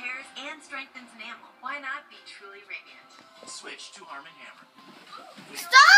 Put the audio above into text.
repairs and strengthens enamel. Why not be truly radiant? Switch to Harmon Hammer. Stop!